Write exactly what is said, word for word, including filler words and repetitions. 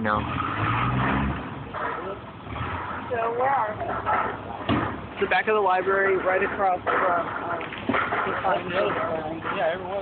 know. So where are we? The back of the library, right across from um, the Yeah, everyone.